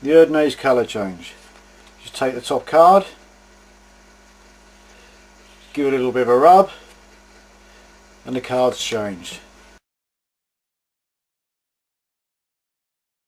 the Erdnase colour change. Just take the top card, give it a little bit of a rub, and the card's changed.